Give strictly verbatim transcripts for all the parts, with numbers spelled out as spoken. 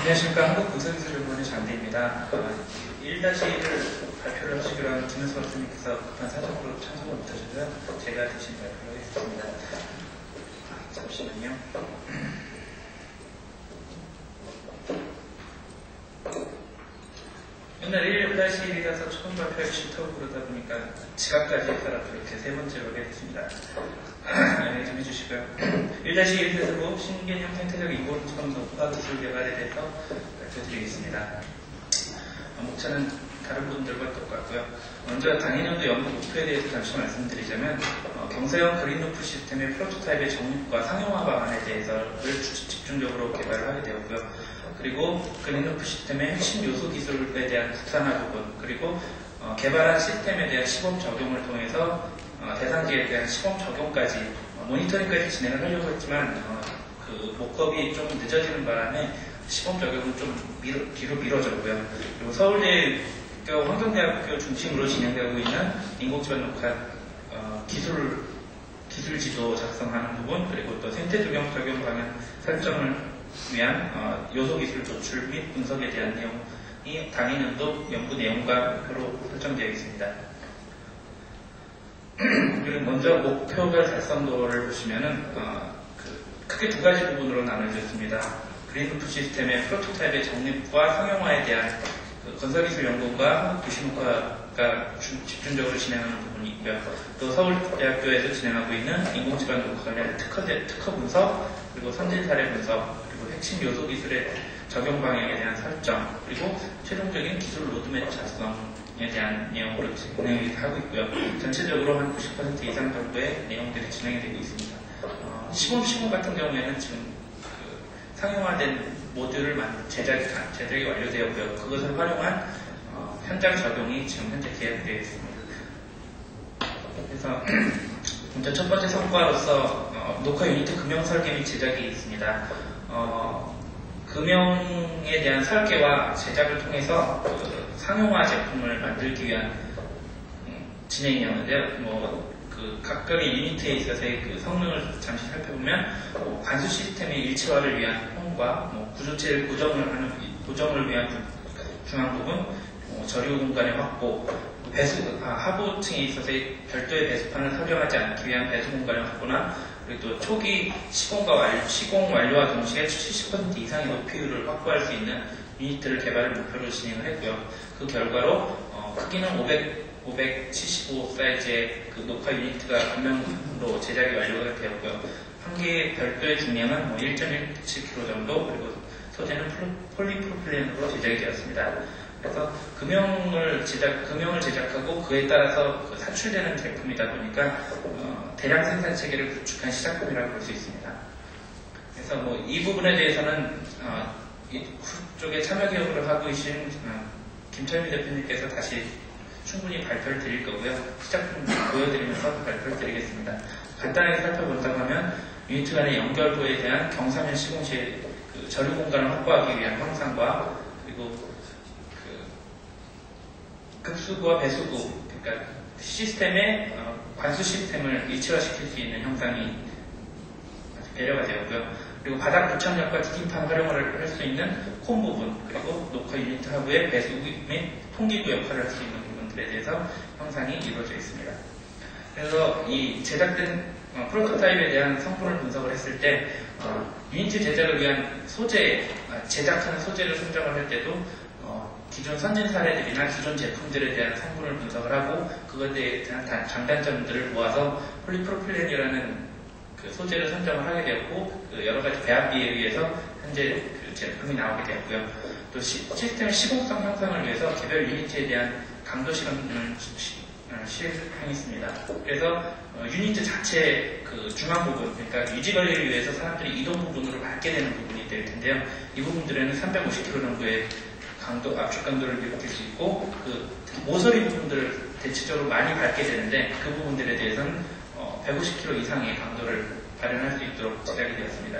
안녕하십니까. 한국국선기술연구원의 장대입니다. 일 다시 일을 발표를 하시기로 한 김은수 박사님께서 급한 사정으로 참석을 못하셔서 제가 대신 발표를 하겠습니다. 잠시만요. 맨날 일 다시 일이라서 처음 발표하기 싫다고 그러다 보니까 지각까지 해서라도 이렇게 세 번째로 하게 됐습니다. 양해 좀 해주시고요. 일 다시 일에서도 신개념 생태적 인공지능 녹화 기술 개발에 대해서 발표드리겠습니다. 목차는 다른 분들과 똑같고요. 먼저 당해년도 연구 목표에 대해서 잠시 말씀드리자면 어, 경사형 그린루프 시스템의 프로토타입의 정립과 상용화 방안에 대해서를 집중적으로 개발을 하게 되었고요. 그리고 그린루프 시스템의 핵심 요소 기술에 대한 국산화 부분, 그리고 어, 개발한 시스템에 대한 시범 적용을 통해서 어, 대상지에 대한 시범 적용까지 어, 모니터링까지 진행을 하려고 했지만 어, 그 목업이 좀 늦어지는 바람에 시범 적용은 좀 미뤄, 뒤로 미뤄졌고요. 그리고 서울대학교 환경대학교 중심으로 진행되고 있는 인공지능 녹화 어, 기술 기술 지도 작성하는 부분, 그리고 또 생태 적용 적용 방향 설정을 위한 어, 요소 기술 도출 및 분석에 대한 내용이 당해년도 연구 내용과 목표로 설정되어 있습니다. 그리고 먼저 목표별 달성도를 보시면은 어, 그, 크게 두 가지 부분으로 나눠져 있습니다. 그린루프 시스템의 프로토타입의 정립과 상용화에 대한 그 건설기술연구원과 한국도시문과가 집중적으로 진행하는 부분이 있고요. 또 서울대학교에서 진행하고 있는 인공지능 녹화 관련 특허, 특허 분석, 그리고 선진 사례 분석, 그리고 핵심 요소 기술의 적용 방향에 대한 설정, 그리고 최종적인 기술 로드맵 작성에 대한 내용으로 진행을 하고 있고요. 전체적으로 한 구십 퍼센트 이상 정도의 내용들이 진행이 되고 있습니다. 어, 시범 시공 같은 경우에는 지금 그 상용화된 모듈을 제작이, 제작이 완료되었고요. 그것을 활용한 어, 현장 적용이 지금 현재 계획되어 있습니다. 그래서 먼저 첫 번째 성과로서 어, 녹화 유니트 금형 설계 및 제작이 있습니다. 어, 금형에 대한 설계와 제작을 통해서 그 상용화 제품을 만들기 위한 음, 진행이었는데요. 뭐, 그 각각의 유니트에 있어서의 그 성능을 잠시 살펴보면 뭐 관수 시스템의 일체화를 위한 홈과 뭐 구조체를 고정을 하는 고정을 위한 중앙 부분, 뭐 저류 공간의 확보, 배수 아, 하부층에 있어서의 별도의 배수판을 설정하지 않기 위한 배수 공간의 확보나, 그리고 또 초기 시공과 완료, 시공 완료와 동시에 칠십 퍼센트 이상의 높이율을 확보할 수 있는 유니트를 개발을 목표로 진행을 했고요. 그 결과로 어, 크기는 오백, 오백칠십오 사이즈의 그 녹화 유니트가 금형으로 제작이 완료가 되었고요. 한 개의 별도의 중량은 뭐 일 점 일칠 킬로그램 정도, 그리고 소재는 폴리프로필렌으로 제작이 되었습니다. 그래서 금형을 제작, 금형을 제작하고 그에 따라서 그 사출되는 제품이다 보니까 어, 대량 생산 체계를 구축한 시작품이라고 볼 수 있습니다. 그래서 뭐 이 부분에 대해서는 어, 쪽에 참여 기업으로 하고 계신 어, 김철민 대표님께서 다시 충분히 발표를 드릴 거고요. 시작품 보여드리면서 발표를 드리겠습니다. 간단하게 살펴본다고 하면 유니트 간의 연결부에 대한 경사면 시공 시에 그 저류 공간을 확보하기 위한 형상과, 그리고 급수구와 배수구, 그러니까 시스템의 어, 관수 시스템을 일체화시킬 수 있는 형상이 배려가 되었고요. 그리고 바닥 부착력과 디딤판 활용을 할 수 있는 콘 부분, 그리고 녹화 유니트 하부의 배수구 및 통기구 역할을 할 수 있는 부분들에 대해서 형상이 이루어져 있습니다. 그래서 이 제작된 어, 프로토타입에 대한 성분을 분석을 했을 때 어, 유니트 제작을 위한 소재, 어, 제작하는 소재를 선정을 할 때도 어, 기존 선진 사례들이나 기존 제품들에 대한 성분을 분석을 하고 그것에 대한 장단점들을 모아서 폴리프로필렌이라는 그 소재를 선정을 하게 되었고, 그 여러 가지 배합비에 의해서 현재 그 제품이 나오게 되었고요. 또 시, 시스템 시공성 형성을 위해서 개별 유니트에 대한 강도 실험을 시행했습니다. 그래서 어, 유니트 자체 그 중앙 부분, 그러니까 유지 관리를 위해서 사람들이 이동 부분으로 밟게 되는 부분이 될 텐데요. 이 부분들에는 삼백오십 킬로그램 정도의 강도, 압축 강도를 느낄 수 있고, 그 모서리 부분들을 대체적으로 많이 밟게 되는데 그 부분들에 대해서는 어, 백오십 킬로그램 이상의 강도를 발현할 수 있도록 제작이 되었습니다.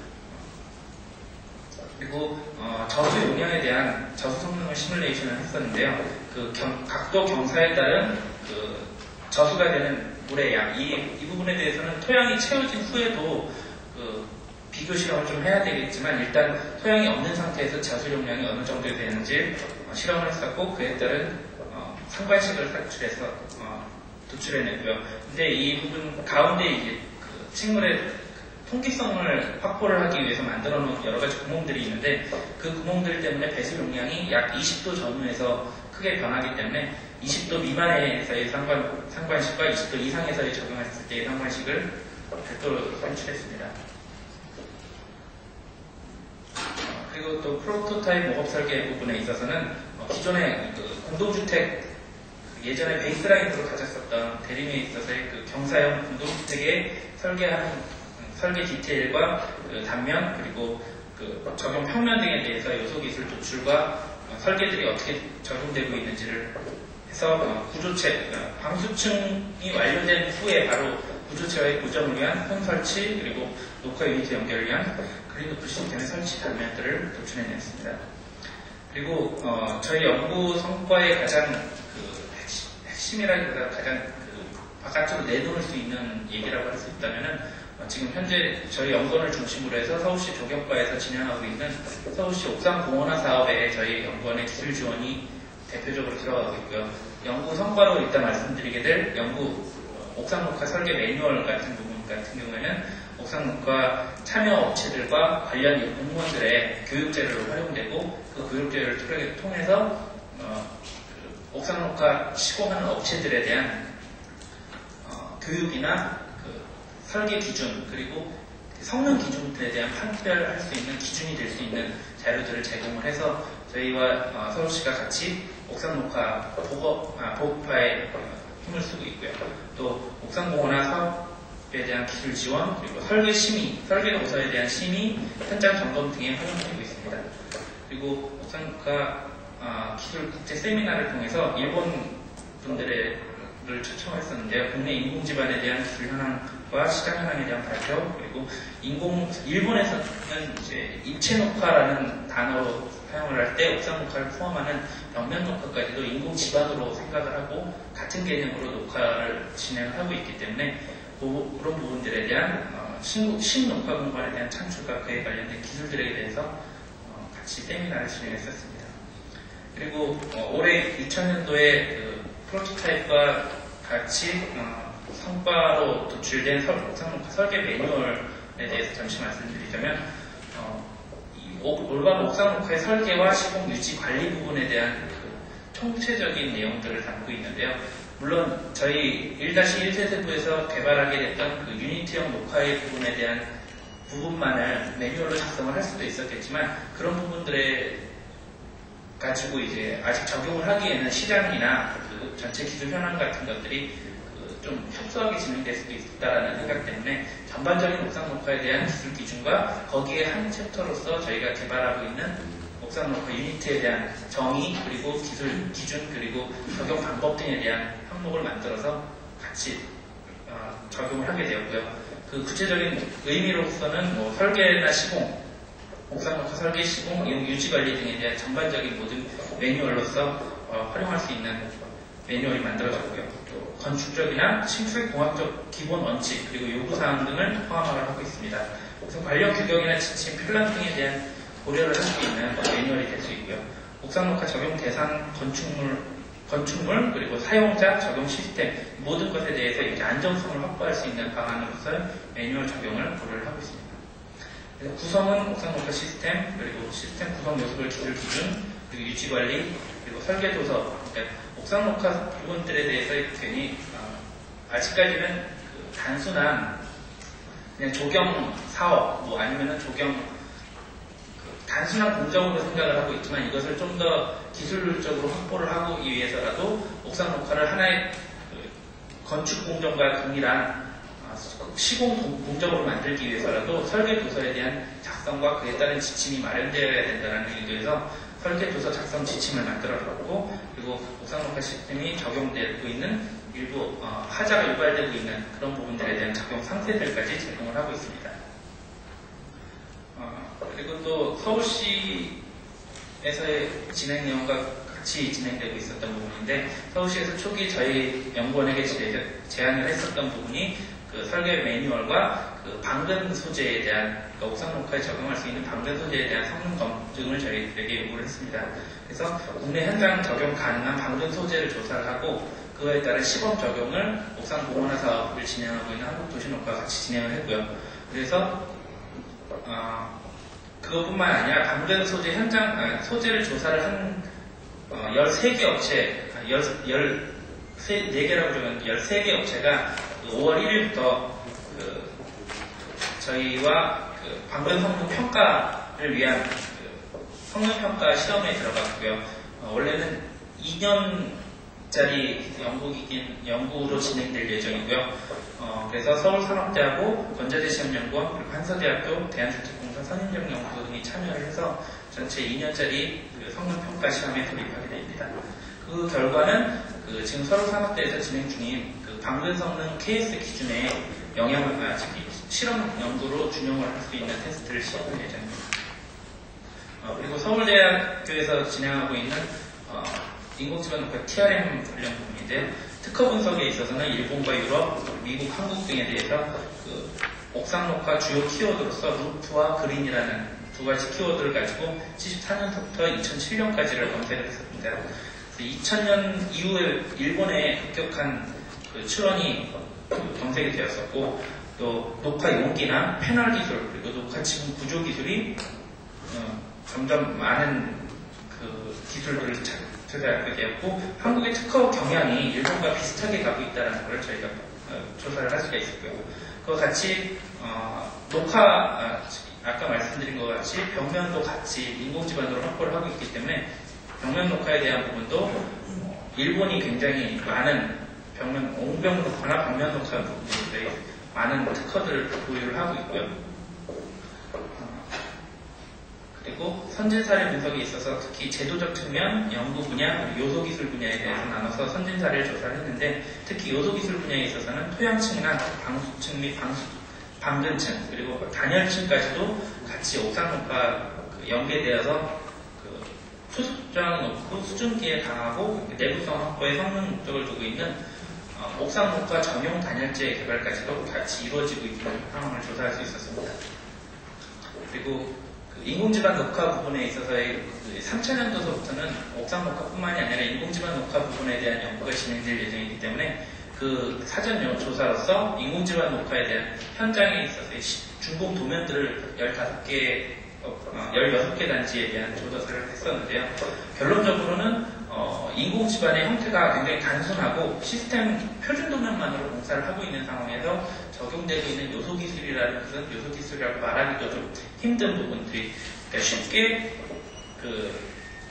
그리고 어, 저수 용량에 대한 저수 성능을 시뮬레이션을 했었는데요. 그 경, 각도 경사에 따른 그 저수가 되는 물의 양, 이, 이 부분에 대해서는 토양이 채워진 후에도 그 비교 실험을 좀 해야 되겠지만 일단 토양이 없는 상태에서 자수용량이 어느 정도 되는지 어, 실험을 했었고 그에 따른 어, 상관식을 산출해서 어, 도출해냈고요. 근데 이 부분 가운데 이제 그 식물의 통기성을 확보를 하기 위해서 만들어 놓은 여러 가지 구멍들이 있는데 그 구멍들 때문에 배수 용량이 약 이십 도 전후에서 크게 변하기 때문에 이십 도 미만에서의 상관, 상관식과 이십 도 이상에서의 적용했을 때의 상관식을 별도로 산출했습니다. 어, 그리고 또 프로토타입 모업 설계 부분에 있어서는 어, 기존의 그 공동주택 예전에 베이스라인으로 가졌었던 대림에 있어서의 그 경사형 공동주택에 설계하는 설계 디테일과 그 단면 그리고 그 적용 평면 등에 대해서 요소기술 도출과 어, 설계들이 어떻게 적용되고 있는지를 해서 어, 구조체, 어, 방수층이 완료된 후에 바로 구조체와의 고정을 위한 폰 설치 그리고 녹화 유니트 연결을 위한 그린루프 시스템의 설치 단면들을 도출해냈습니다. 그리고 어, 저희 연구 성과의 가장 그 핵심, 핵심이라기보다 가장 그 바깥으로 내놓을 수 있는 얘기라고 할 수 있다면은 어, 지금 현재 저희 연구원을 중심으로 해서 서울시 조경과에서 진행하고 있는 서울시 옥상공원화 사업에 저희 연구원의 기술 지원이 대표적으로 들어가고 있고요. 연구 성과로 일단 말씀드리게 될 연구 어, 옥상녹화 설계 매뉴얼 같은 부분 같은 경우에는 옥상녹화 참여 업체들과 관련 공무원들의 교육자료로 활용되고 그 교육자료를 통해서 어, 그 옥상녹화 시공하는 업체들에 대한 어, 교육이나 설계 기준 그리고 성능 기준들에 대한 판별할 수 있는 기준이 될 수 있는 자료들을 제공을 해서 저희와 어, 서울시가 같이 옥상녹화 보급, 아, 보급화에 힘을 쓰고 있고요. 또 옥상공원화 사업에 대한 기술 지원 그리고 설계 심의, 설계 도서에 대한 심의, 현장 점검 등에 활용되고 있습니다. 그리고 옥상녹화 어, 기술 국제 세미나를 통해서 일본 분들의 를 초청했었는데요. 국내 인공 지반에 대한 기술 현황과 시장 현황에 대한 발표 그리고 인공 일본에서는 이제 입체 녹화라는 단어로 사용을 할 때 옥상 녹화를 포함하는 벽면 녹화까지도 인공 지반으로 생각을 하고 같은 개념으로 녹화를 진행하고 있기 때문에 그, 그런 부분들에 대한 어, 신, 신녹화 공간에 대한 창출과 그에 관련된 기술들에 대해서 어, 같이 세미나를 진행했었습니다. 그리고 어, 올해 이천 년도에 그 프로토타입과 같이 어, 성과로 도출된 설, 옥상녹화 설계 매뉴얼에 대해서 잠시 말씀드리자면 어, 이 오, 올바른 옥상녹화의 설계와 시공 유지 관리 부분에 대한 그 총체적인 내용들을 담고 있는데요. 물론 저희 일 일 세대부에서 개발하게 됐던 그 유니티형 녹화의 부분에 대한 부분만을 매뉴얼로 작성을 할 수도 있었겠지만 그런 부분들에 가지고 이제 아직 적용을 하기에는 시장이나 그 전체 기술 현황 같은 것들이 그좀 협소하게 진행될 수도 있다라는 생각 때문에 전반적인 옥상 녹화에 대한 기술 기준과 거기에 한 챕터로서 저희가 개발하고 있는 옥상 녹화 유니트에 대한 정의 그리고 기술 기준 그리고 적용 방법 등에 대한 항목을 만들어서 같이 어, 적용을 하게 되었고요. 그 구체적인 의미로서는 뭐 설계나 시공 옥상녹화 설계, 시공, 이용 유지관리 등에 대한 전반적인 모든 매뉴얼로서 어, 활용할 수 있는 매뉴얼이 만들어졌고요. 또 건축적이나 심술공학적 기본 원칙 그리고 요구사항 등을 포함을 하고 있습니다. 그래서 관련 규격이나 지침, 편람 등에 대한 고려를 할 수 있는 매뉴얼이 될 수 있고요. 옥상녹화 적용 대상 건축물, 건축물 그리고 사용자 적용 시스템 모든 것에 대해서 이렇게 안정성을 확보할 수 있는 방안으로서 매뉴얼 적용을 고려를 하고 있습니다. 구성은 옥상녹화 시스템, 그리고 시스템 구성 요소별 기술 기준, 그리고 유지관리, 그리고 설계 도서, 그러니까 옥상녹화 부분들에 대해서 괜히 어, 아직까지는 그 단순한 그냥 조경 사업, 뭐 아니면은 조경 그 단순한 공정으로 생각을 하고 있지만 이것을 좀 더 기술적으로 확보를 하기 위해서라도 옥상녹화를 하나의 그 건축 공정과 동일한 시공 공정으로 만들기 위해서라도 설계 도서에 대한 작성과 그에 따른 지침이 마련되어야 된다는 의도에서 설계 도서 작성 지침을 만들어줬고 그리고 옥상녹화 시스템이 적용되고 있는 일부 어, 하자가 유발되고 있는 그런 부분들에 대한 적용 상세들까지 제공을 하고 있습니다. 어, 그리고 또 서울시에서의 진행 내용과 같이 진행되고 있었던 부분인데 서울시에서 초기 저희 연구원에게 제안을 했었던 부분이 그 설계 매뉴얼과 그 방근 소재에 대한 그러니까 옥상 녹화에 적용할 수 있는 방전 소재에 대한 성능 검증을 저희들에게 요구를 했습니다. 그래서 국내 현장 적용 가능한 방전 소재를 조사를 하고 그거에 따른 시범 적용을 옥상 공원화 사업을 진행하고 있는 한국도시녹화와 같이 진행을 했고요. 그래서 어, 그것뿐만 아니라 방전 소재 현장 아, 소재를 조사를 한 어, 열세 개 업체, 열네 개라고 적은 열세 개 업체가 그 오월 일일부터 그 저희와 그 방전 성능 평가를 위한 그 성능 평가 시험에 들어갔고요. 어, 원래는 이 년짜리 연구기긴 연구로 진행될 예정이고요. 어, 그래서 서울산업대하고 건자재시험연구원 그리고 한서대학교 대한주택공사 선임정연구소 등이 참여를 해서 전체 이 년짜리 그 성능 평가 시험에 돌입하게 됩니다. 그 결과는 그 지금 서울산업대에서 진행 중인 그 방전 성능 케이에스 기준에 영향을 아, 저기 실험 연구로 준용을 할 수 있는 테스트를 시행할 예정입니다. 어, 그리고 서울대학교에서 진행하고 있는 어, 인공지능 녹화 티알엠 관련 부분인데 특허 분석에 있어서는 일본과 유럽, 미국, 한국 등에 대해서 그 옥상 녹화 주요 키워드로서 루프와 그린이라는 두 가지 키워드를 가지고 칠십사 년부터 이천칠 년까지를 검색을 했습니다. 이천 년 이후에 일본에 급격한 그 출원이 검색이 되었었고 또 녹화 용기나 패널 기술 그리고 녹화 지분 구조 기술이 어, 점점 많은 그 기술들을 찾아가게 되었고 한국의 특허 경향이 일본과 비슷하게 가고 있다는 것을 저희가 어, 조사를 할 수가 있었고요. 그와 같이 어, 녹화 아, 아까 말씀드린 것 같이 벽면도 같이 인공지반으로 확보를 하고 있기 때문에 벽면 녹화에 대한 부분도 어, 일본이 굉장히 많은 벽면 옹벽 녹화나 벽면 녹화 부분에 많은 특허들을 보유를 하고 있고요. 그리고 선진 사례 분석에 있어서 특히 제도적 측면, 연구 분야, 그리고 요소 기술 분야에 대해서 나눠서 선진 사례를 조사를 했는데 특히 요소 기술 분야에 있어서는 토양층이나 방수층 및 방수, 방근층 그리고 단열층까지도 같이 옥상 녹화 그 연계되어서 그 수습장이 높고 수증기에 강하고 내부성 확보에 성능 목적을 두고 있는 어, 옥상 녹화 전용 단열재 개발까지도 같이 이루어지고 있는 상황을 조사할 수 있었습니다. 그리고 그 인공지반 녹화 부분에 있어서의 그 삼 차 년도서부터는 옥상 녹화뿐만이 아니라 인공지반 녹화 부분에 대한 연구가 진행될 예정이기 때문에 그 사전 조사로서 인공지반 녹화에 대한 현장에 있어서의 준공 도면들을 열다섯 개, 어, 열여섯 개 단지에 대한 조사를 했었는데요. 결론적으로는 어, 인공지반의 형태가 굉장히 단순하고 시스템 표준 도면만으로 공사를 하고 있는 상황에서 적용되고 있는 요소 기술이라는 것은 요소 기술이라고 말하기도 좀 힘든 부분들이 그러니까 쉽게 그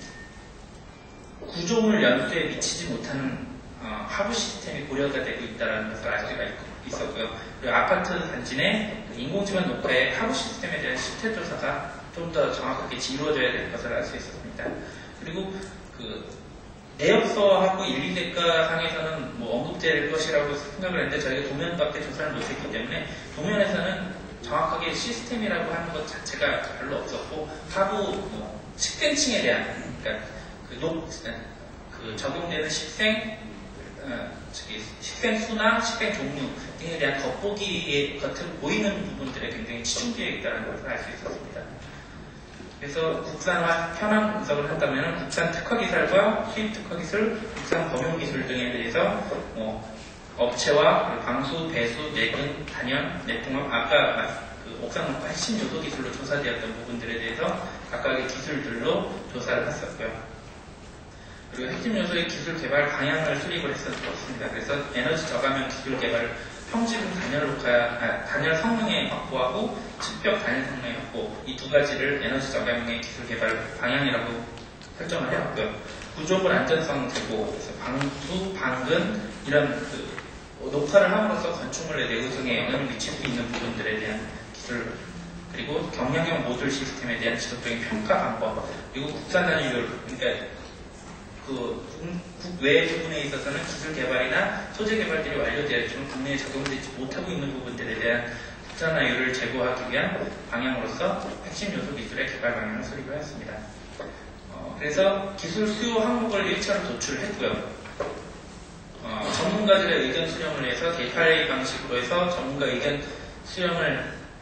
구조물 연수에 미치지 못하는 어, 하부 시스템이 고려가 되고 있다는 것을 알 수가 있었고요. 그리고 아파트 단지 내 인공지반 녹화의 하부 시스템에 대한 실태 조사가 좀 더 정확하게 이루어져야 될 것을 알 수 있었습니다. 그리고 그 내역서하고 일일대가 상에서는 뭐 언급될 것이라고 생각을 했는데 저희가 도면밖에 조사를 못했기 때문에 도면에서는 정확하게 시스템이라고 하는 것 자체가 별로 없었고 하부 뭐 식생층에 대한 그러니까 그, 녹, 그 적용되는 식생 어, 저기 식생 수나 식생 종류 등에 대한 겉보기에 겉으로 보이는 부분들에 굉장히 치중되어 있다는 것을 알 수 있었습니다. 그래서 국산화 현황 분석을 한다면 국산 특허기술과 수입 특허기술, 국산 범용기술 등에 대해서 뭐 업체와 방수, 배수, 내근, 단열, 내통합, 아까 그 옥상 녹화 핵심 요소 기술로 조사되었던 부분들에 대해서 각각의 기술들로 조사를 했었고요. 그리고 핵심 요소의 기술 개발 방향을 수립을 했었습니다. 그래서 에너지 저감형 기술 개발을 평지금 단열 녹화, 아, 단열 성능에 확보하고 측벽 단열 성능에 확보 이 두 가지를 에너지 저감형의 기술 개발 방향이라고 설정을 해왔고요. 구조물 안전성 제고, 그래서 방수, 방근 이런 그 녹화를 함으로써 건축물의 내구성에 영향을 미칠 수 있는 부분들에 대한 기술 그리고 경량형 모듈 시스템에 대한 지속적인 평가 방법 그리고 국산 단위율 그러니까 그 국외 부분에 있어서는 기술 개발이나 소재 개발들이 완료되었지만 국내에 적용되지 못하고 있는 부분들에 대한 국산화율을 제고하기 위한 방향으로서 핵심 요소 기술의 개발 방향을 수립을 했습니다. 어, 그래서 기술 수요 항목을 일 차로 도출을 했고요. 어, 전문가들의 의견 수렴을 해서 데이터레이 방식으로 해서 전문가 의견 수렴을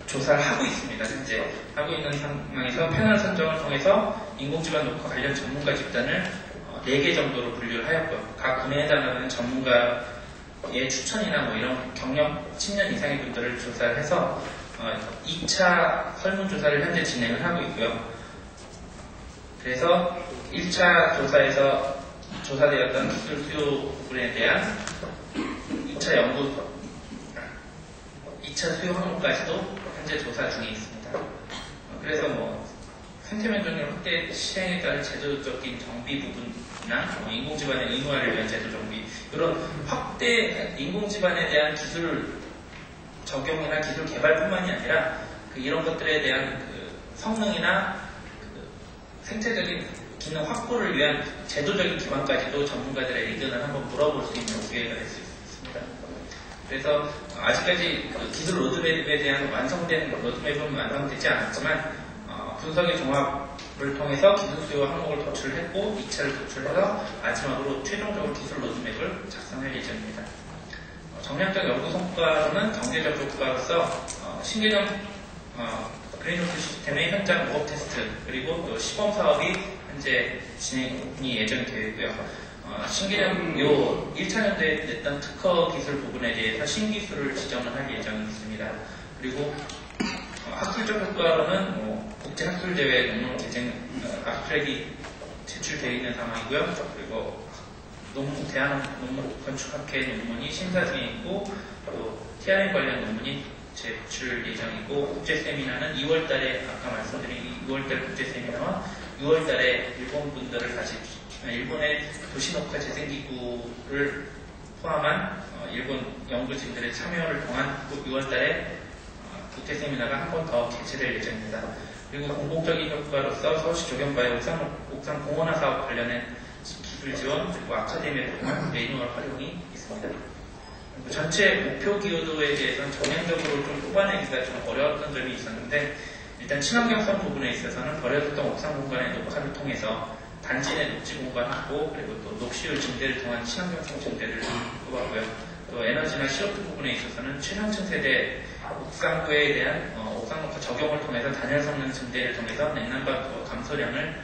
조사를 하고 있습니다. 현재 하고 있는 상황에서 패널 선정을 통해서 인공지반 녹화 관련 전문가 집단을 네 개 정도로 분류를 하였고요. 각 분야에 해당하는 전문가의 추천이나 뭐 이런 경력 십 년 이상의 분들을 조사를 해서 이 차 설문조사를 현재 진행을 하고 있고요. 그래서 일 차 조사에서 조사되었던 기술 수요 부분에 대한 이 차 연구, 이 차 수요 항목까지도 현재 조사 중에 있습니다. 그래서 뭐 생태면 정력 확대 시행에 따른 제도적인 정비 부분이나 뭐 인공지반의 의무화를 위한 제도 정비, 이런 확대 인공지반에 대한 기술 적용이나 기술 개발뿐만이 아니라 그 이런 것들에 대한 그 성능이나 그 생태적인 기능 확보를 위한 제도적인 기반까지도 전문가들의 의견을 한번 물어볼 수 있는 기회가 될 수 있습니다. 그래서 아직까지 그 기술 로드맵에 대한 완성된 로드맵은 완성되지 않았지만 어, 분석의 종합을 통해서 기술 수요 항목을 도출했고 이 차를 도출해서 마지막으로 최종적으로 기술 로드맵을 작성할 예정입니다. 어, 정량적 연구 성과로는 경제적 효과로서 어, 신개념 어, 그린오프 시스템의 현장 모업 테스트 그리고 또 시범 사업이 현재 진행이 예정이 되어 있고요. 어, 신개념 요 일 차 년도에 냈던 특허 기술 부분에 대해서 신기술을 지정을 할 예정이 있습니다. 그리고 어, 학술적 효과로는 뭐 국제학술대회 논문 개정 어, 압수액이 제출되어 있는 상황이고요. 그리고 논문, 대한 논문 건축학회 논문이 심사 중에 있고 또 티알엠 관련 논문이 제출 예정이고 국제 세미나는 이월 달에 아까 말씀드린 이월 달 국제 세미나와 유월 달에 일본 분들을 같이 일본의 도시녹화 재생기구를 포함한 어, 일본 연구진들의 참여를 통한 유월 달에 어, 국제 세미나가 한 번 더 개최될 예정입니다. 그리고 공공적인 효과로서 서울시 조경바의 옥상, 옥상 공원화 사업 관련된 기술 지원 그리고 아카데미를 통한 매뉴얼 활용이 있습니다. 전체 목표 기여도에 대해서는 전형적으로 좀 뽑아내기가 좀 어려웠던 점이 있었는데 일단 친환경성 부분에 있어서는 버려졌던 옥상 공간의 녹화를 통해서 단지 내 녹지 공간 확보 그리고 또 녹시율 증대를 통한 친환경성 증대를 뽑았고요. 또 에너지나 씨오투 부분에 있어서는 최상층 세대 옥상구에 대한 어, 옥상 녹화 적용을 통해서 단열 성능 증대를 통해서 냉난방 감소량을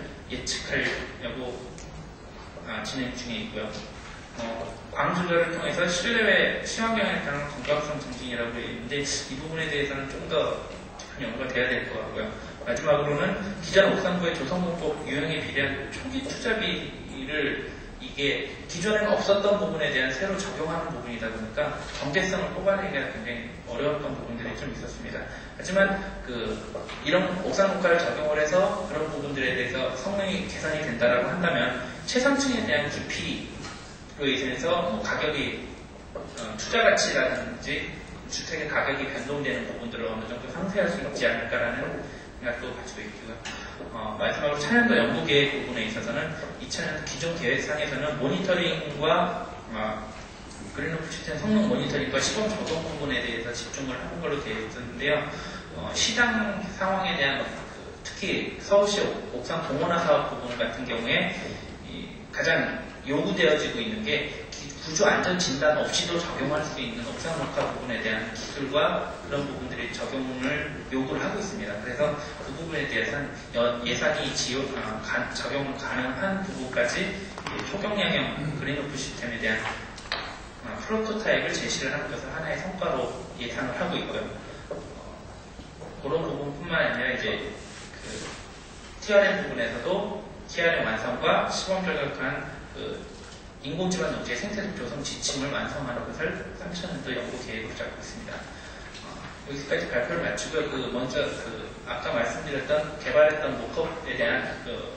예측하려고 아, 진행 중에 있고요. 어, 광 조절을 통해서 실내외 친환경에 따른 건강성 증진이라고 있는데 이 부분에 대해서는 좀 더 깊은 연구가 돼야 될 것 같고요. 마지막으로는 기존 옥상구의 조성공법 유형에 비례한 초기 투자비를 이게 기존에는 없었던 부분에 대한 새로 적용하는 부분이다 보니까 정제성을 뽑아내기가 굉장히 어려웠던 부분들이 좀 있었습니다. 하지만 그 이런 옥상 녹화를 적용을 해서 그런 부분들에 대해서 성능이 개선이 된다라고 한다면 최상층에 대한 기피로 인해서 뭐 가격이 어, 투자 가치라든지 주택의 가격이 변동되는 부분들을 어느 정도 상쇄할 수 있지 않을까라는 생각도 가지고 있고요. 어, 마지막으로 차년도 연구 계획 부분에 있어서는 이 차년도 기존 계획상에서는 모니터링과 어, 그린오프 시스템 성능 모니터링과 시범 적용 부분에 대해서 집중을 하는 걸로 되어 있었는데요. 어, 시장 상황에 대한 그, 특히 서울시 옥상 공원화 사업 부분 같은 경우에 이, 가장 요구되어지고 있는 게 구조 안전 진단 없이도 적용할 수 있는 옥상 녹화 부분에 대한 기술과 그런 부분들이 적용을 요구를 하고 있습니다. 그래서 그 부분에 대해서는 예산이 지요, 아, 가, 적용 가능한 부분까지 초경량형 그린오프 시스템에 대한 아, 프로토타입을 제시를 하는 것을 하나의 성과로 예상을 하고 있고요. 어, 그런 부분뿐만 아니라 이제 그 티알엠 부분에서도 티알엠 완성과 시범 저격한 그 인공지반 녹지의 생태적 조성 지침을 완성하는 것을 삼 차년도 연구 계획으로 잡고 있습니다. 어, 여기까지 발표를 마치고요. 그 먼저 그 아까 말씀드렸던 개발했던 모컵에 대한 그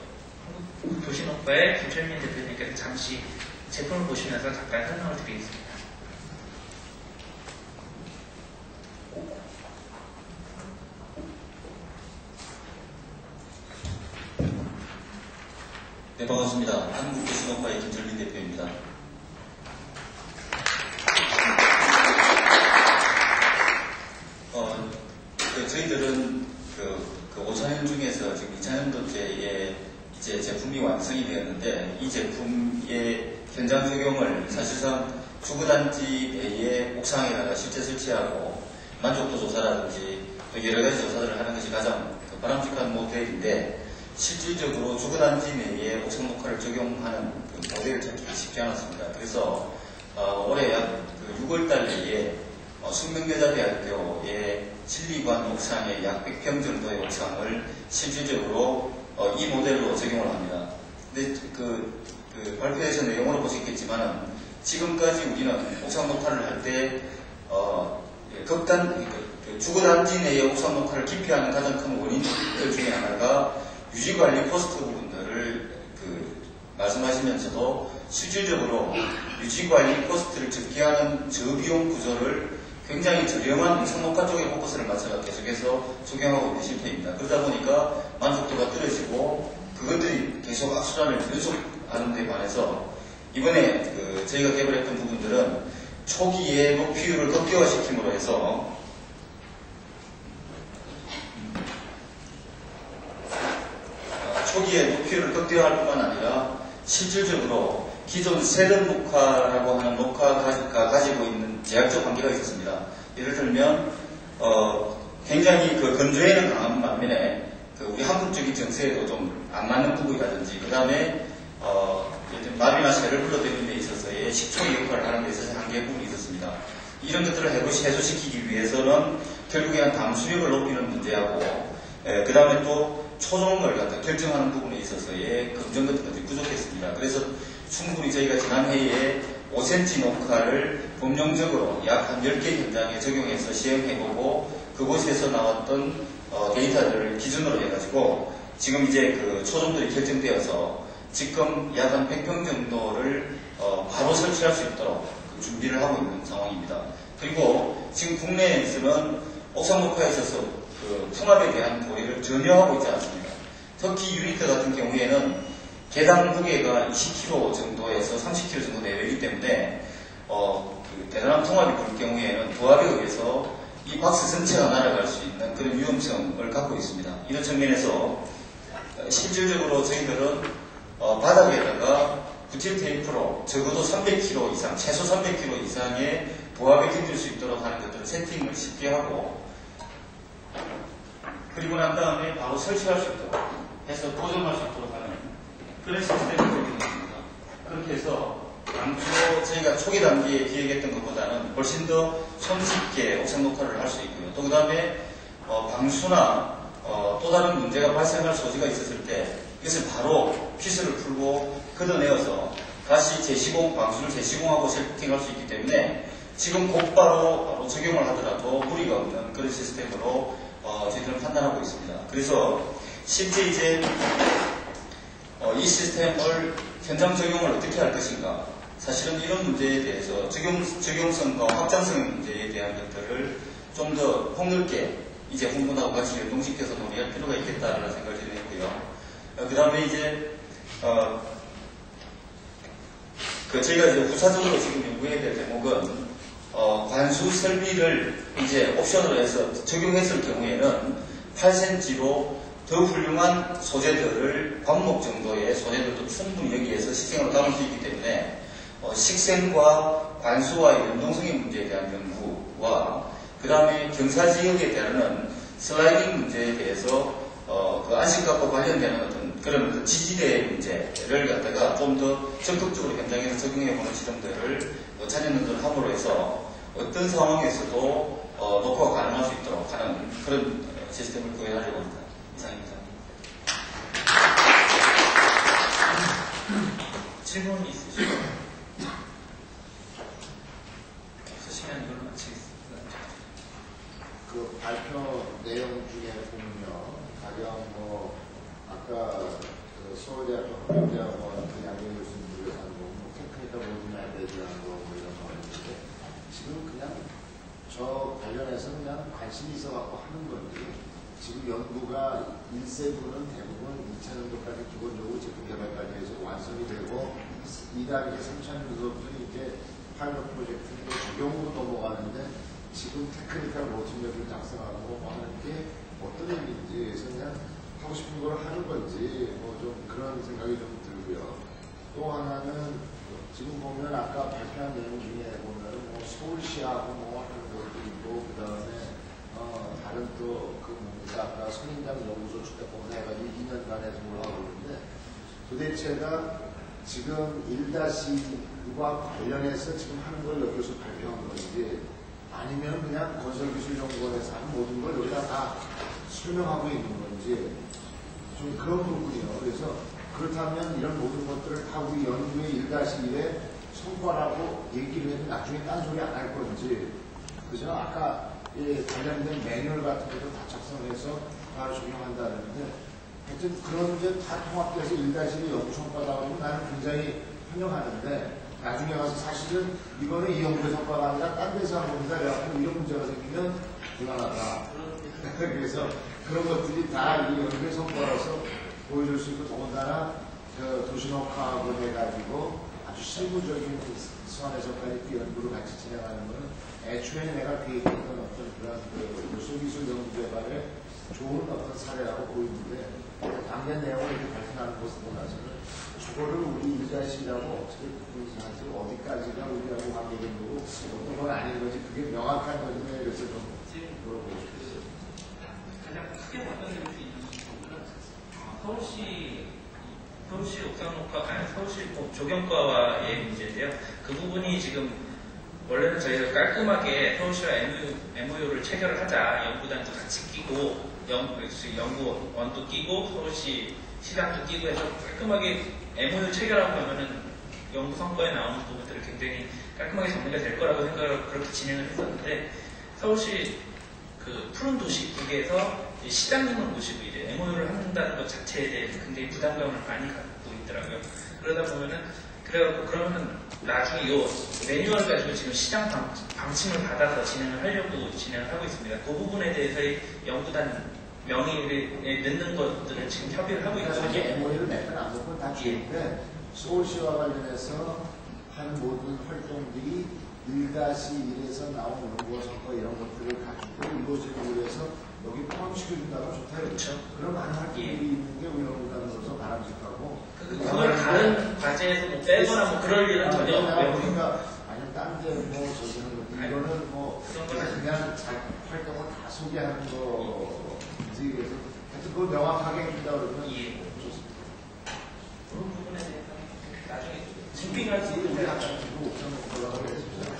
도시녹화의 김철민 대표님께서 잠시 제품을 보시면서 잠깐 설명을 드리겠습니다. 네, 반갑습니다. 한국도시녹화의 김철민 대표입니다. 어, 그 저희들은 그, 그 오 차년 중에서 지금 이 차년도째에 이제 제품이 완성이 되었는데 이 제품의 현장 적용을 사실상 주거단지 배의 옥상에다가 실제 설치하고 만족도 조사라든지 또 여러 가지 조사들을 하는 것이 가장 그 바람직한 모델인데, 실질적으로 주거단지 내에 옥상 녹화를 적용하는 그 모델을 찾기 쉽지 않았습니다. 그래서 어, 올해 약 그 유월 달 내에 어, 숙명여자대학교의 진리관 옥상의 약 백 평 정도의 옥상을 실질적으로 어, 이 모델로 적용을 합니다. 근데 그, 그 발표에서 내용으로 보셨겠지만은 지금까지 우리는 옥상 녹화를 할 때 어, 극단 그, 그 주거단지 내의 옥상 녹화를 기피하는 가장 큰 원인들 중에 하나가 유지관리 코스트 부분들을 그 말씀하시면서도 실질적으로 유지관리 코스트를 적게하는 저비용 구조를 굉장히 저렴한 옥상 녹화 쪽에 포커스를 맞춰서 계속해서 적용하고 있는 실태입니다. 그러다 보니까 만족도가 떨어지고 그것들이 계속 악순환을 연속하는 데 반해서 이번에 그 저희가 개발했던 부분들은 초기에 높이율을 극대화시킴으로 해서 초기에 높이율을 극대화할 뿐만 아니라 실질적으로 기존 세든 녹화라고 하는 녹화가 가지고 있는 제약적 관계가 있었습니다. 예를 들면 어, 굉장히 그 건조에는 강한 반면에 그 우리 한국적인 정세에도 좀 안 맞는 부분이라든지 그 다음에 어, 나비나 새를 불러들이는 데 있어서의 식초의 역할을 하는 데 있어서 한계 부분이 있었습니다. 이런 것들을 해소시키기 위해서는 결국에 한 담수력을 높이는 문제하고 그 다음에 또 초종을 갖다 결정하는 부분에 있어서의 검증 같은 것들이 부족했습니다. 그래서 충분히 저희가 지난 회의에 오 센티미터 녹화를 법령적으로 약 한 열 개 현장에 적용해서 시행해보고 그곳에서 나왔던 어, 데이터들을 기준으로 해가지고 지금 이제 그 초종들이 결정되어서 지금 약 한 백 평 정도를 어, 바로 설치할 수 있도록 그 준비를 하고 있는 상황입니다. 그리고 지금 국내에서는 옥상 녹화에 있어서 그 풍압에 대한 고려를 전혀 하고 있지 않습니다. 특히 유니트 같은 경우에는 개당 무게가 이십 킬로그램 정도에서 삼십 킬로그램 정도 내외이기 때문에 어, 그 대단한 풍압이 불 경우에는 부압에 의해서 이 박스 전체가 날아갈 수 있는 그런 위험성을 갖고 있습니다. 이런 측면에서 실질적으로 저희들은 어, 바닥에다가 부틸 테이프로 적어도 삼백 킬로그램 이상, 최소 삼백 킬로그램 이상의 부압에 견딜 수 있도록 하는 것들을 세팅을 쉽게 하고 그리고 난 다음에 바로 설치할 수 있도록 해서 고정할 수 있도록 하는 그런 시스템을 적용했습니다. 그렇게 해서 당초 저희가 초기 단계에 기획했던 것보다는 훨씬 더 손쉽게 옥상 녹화를 할 수 있고요. 또 그 다음에 어, 방수나 어, 또 다른 문제가 발생할 소지가 있었을 때 이것을 바로 피스를 풀고 걷어내어서 다시 재시공, 방수를 재시공하고 세팅할 수 있기 때문에 지금 곧바로 바로 적용을 하더라도 무리가 없는 그런 시스템으로 어, 저희들은 판단하고 있습니다. 그래서 실제 이제 어, 이 시스템을 현장 적용을 어떻게 할 것인가 사실은 이런 문제에 대해서 적용, 적용성과 확장성의 문제에 대한 것들을 좀 더 폭넓게 이제 홍보하고 같이 연동시켜서 논의할 필요가 있겠다라는 생각을 드리고요. 어, 그 다음에 이제 어, 그 저희가 이제 후차적으로 지금 연구해야 될 대목은 어, 관수 설비를 이제 옵션으로 해서 적용했을 경우에는 팔 센티미터로 더 훌륭한 소재들을 관목 정도의 소재들도 충분히 여기에서 식생으로 담을 수 있기 때문에 어, 식생과 관수와의 연동성의 문제에 대한 연구와 그 다음에 경사지역에 대한 슬라이딩 문제에 대해서 어, 그 안식값과 관련되는 어떤 그런 그 지지대의 문제를 갖다가 좀 더 적극적으로 현장에서 적용해보는 시점들을 어, 찾아내는 함으로 해서 어떤 상황에서도 어, 녹화가 가능할 수 있도록 하는 그런 어, 시스템을 구현하려고 합니다. 이상입니다. 질문이 있으시죠? 없으시면 이걸로 마치겠습니다. 그 발표 내용 중에 보면요, 가령 뭐 아까 그 서울대학교 한국대학원 그 양경 교수님들이 한 뭐 테크니컬 로드맵에 대한 거 뭐 이런 거 있는데 지금 그냥 저 관련해서 그냥 관심이 있어갖고 하는 건지 지금 연구가 일 세부는 대부분 이 차 년도까지 기본적으로 제품 개발까지 해서 완성이 되고 이 단계, 삼 차 년도부터 이제 파일럿 프로젝트로 적용으로 넘어가는데 지금 테크니컬 로드맵을 작성하고 뭐 하는 게 어떤 의미인지 그냥 하고 싶은 걸 하는 건지 뭐 좀 그런 생각이 좀 들고요. 또 하나는 지금 보면 아까 발표한 내용 중에 보면 뭐 서울시하고 뭐 하는 것도 있고 그 다음에 어, 다른 또그 뭡니까 아까 선인장 연구소 주택공사 해가지고 이 년간에 뭘 하고 있는데 도대체가 지금 일 과 관련해서 지금 하는 걸 여기서 발표한 건지 아니면 그냥 건설기술연구원에서 하는 모든 걸 여기다 다 설명하고 있는 건지 좀 그런 부분이요. 그래서 그렇다면 이런 모든 것들을 다 우리 연구의 일 일의 성과라고 얘기를 해도 나중에 딴소리 안 할 건지 그죠? 아까 예, 관련된 매뉴얼 같은 것도 다 작성해서 다 적용한다는데 하여튼 그런 게 다 통합돼서 일 일의 연구 성과다 보면 나는 굉장히 환영하는데 나중에 가서 사실은 이거는 이 연구의 성과가 아니라 딴 데서 한 겁니다. 그래갖고 이런 문제가 생기면 곤란하다. 그래서 그런 것들이 다 이 연구의 성과로서 보여줄 수 있고 더군다나 그 도시녹화하고 해가지고 아주 실무적인 선에서까지 그 연구를 같이 진행하는 것은 애초에 내가 계획했던 어떤 그런 그 요소기술 연구 개발의 좋은 어떤 사례라고 보이는데 당면 내용을 이렇게 발표하는 것을 보면서는 저거를 우리 일자시라고 어떻게 분석하지 어디까지가 우리하고 관계된 거고 어떤 건 아닌 거지 그게 명확한 건지 그래서 좀 물어보고 싶었어요. 가장 크게 바꿔낼 수 있는 부분은 서울시 서울시 옥상녹화 아니 서울시 조경과와의 문제인데요. 그 부분이 지금 원래는 저희가 깔끔하게 서울시와 엠오유를 체결을 하자 연구단도 같이 끼고 연, 연구원도 끼고 서울시 시장도 끼고 해서 깔끔하게 엠오유 체결하고 하면은 연구 성과에 나오는 부분들을 굉장히 깔끔하게 정리가 될 거라고 생각을 그렇게 진행을 했었는데 서울시 그 푸른 도시 국에서 시장님을 모시고 이제 엠오유를 한다는 것 자체에 대해서 굉장히 부담감을 많이 갖고 있더라고요. 그러다 보면은 그래갖고 그러면은 나중에 요 매뉴얼 가지고 지금 시장 방, 방침을 받아서 진행을 하려고 진행을 하고 있습니다. 그 부분에 대해서의 연구단 명의에 넣는 것들을 지금 협의를 하고 있거든요. 사실 엠오유를 몇번 안 먹고 다 좋은데 서울시와 관련해서 하는 모든 활동들이 일 일에서 나온 연구와 성과 이런 것들을 가지고 이루어지기 위해서 여기 포함시켜준다면 좋다. 그렇죠. 그런 많은 활동들이 예. 있는 게 우리 연구단으로서 바람직하고 그, 그걸 다른 과제에서 뭐 빼거나 뭐 그럴 일은 전혀 없고요. 그러니까 아니면 딴데 뭐 저기 하는 것들 아니, 이거는 뭐 그런 그냥, 건 그냥 자, 활동을 다 소개하는 거지 그래서 하여튼 그걸 명확하게 해준다 그러면 예. 좋습니다. 그런 부분에 대해서 나중에 증빙할 수 우리 있는 아까 지금 옥상 올라가고 했습니다.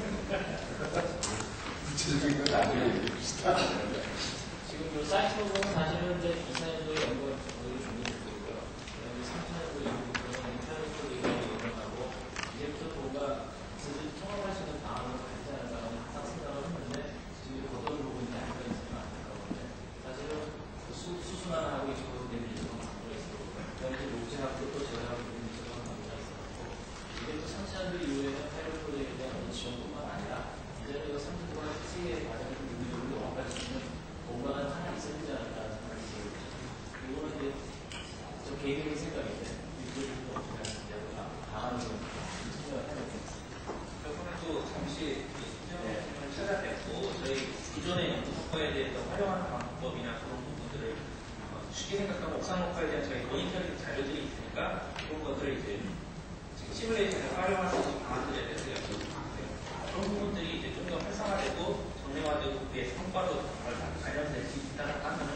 구체적인 건 나중에 얘기합시다. 지금 그 사이트 보면 사실은 이제 이천 년도에 연구가 거의 준비되고 있고요. 그다음에 삼 년도 연구는 육 년도 연구하고 이제부터 뭔가 스스로 통합할 수 있는 방안을 가지 않을까 하는 항상 생각을 했는데 지금 어떤 부분이 안 되어있으면 안타까운데 사실은 그 수, 수순환하고 이쪽으로 내밀려서 강조가 있었고 그다음에 이제 목재학도 또 제어하고 있는 쪽으로 강조가 있었고 이제 또 삼 년도 이후에는 파일럿 프로젝트에 대한 지원뿐만 아니라 이제는 이거 삼 년 동안 세계의 과정을 우리를 영업할 수 있는 뭔가가 하나 있어야 되지 않을까 생각이 들어요. 이거는 이제 저 개인적인 생각인데 이걸 좀 어떻게 하는지 강하는 생각을 해보고 있습니다. 저번에도 잠시 수정을 찾아뵙고 저희 기존의 연구 성과에 대해서 활용하는 방법이나 그런 부분들을 어, 쉽게 생각하면 옥상 녹화에 대한 저희 모니터링 자료들이 있으니까 그런 것들을 이제 지금 시뮬레이션에 활용할 수 있는 방안들에 대해서 여쭤보고요. 그런 부분들이 이제 좀 더 활성화되고 정례화되고 그게 성과로 관련될 수 있다는 하면은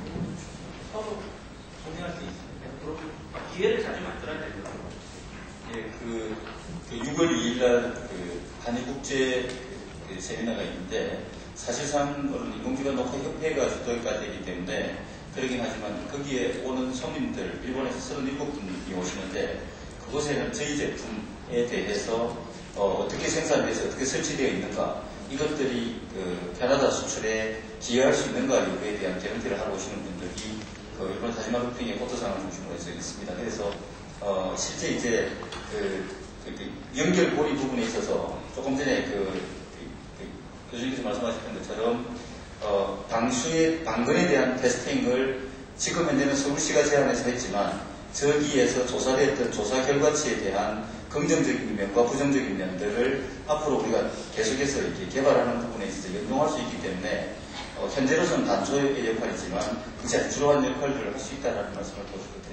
서로 공유할 수 있습니다. 그런 기회를 자주 만들어야 되고요. 예, 그, 그 유월 이일 날 그 한일국제 그 세미나가 있는데 사실상 오늘 인공지능 녹화협회가 주도가 되기 때문에 그러긴 하지만 거기에 오는 손님들 일본에서 서른일곱 분이 오시는데 그곳에는 저희 제품에 대해서 어, 어떻게 생산돼서 어떻게 설치되어 있는가 이것들이 그 캐나다 수출에 기여할 수 있는가 여부에 대한 개런티를 하고 오시는 분들이 그 일본 다지마 루핑의 포토상을 중심으로 해서 있습니다. 그래서 어, 실제 이제 그, 그, 그 연결고리 부분에 있어서 조금 전에 그, 그, 그 교수님께서 말씀하셨던 것처럼 어, 방수의 방건에 대한 테스팅을 지금 현재는 서울시가 제안해서 했지만 저기에서 조사됐던 조사 결과치에 대한 긍정적인 면과 부정적인 면들을 앞으로 우리가 계속해서 이렇게 개발하는 부분에 있어서 연동할 수 있기 때문에 어, 현재로서는 단초의 역할이지만 굉장히 주요한 역할을 할 수 있다는 말씀을 드리겠습니다.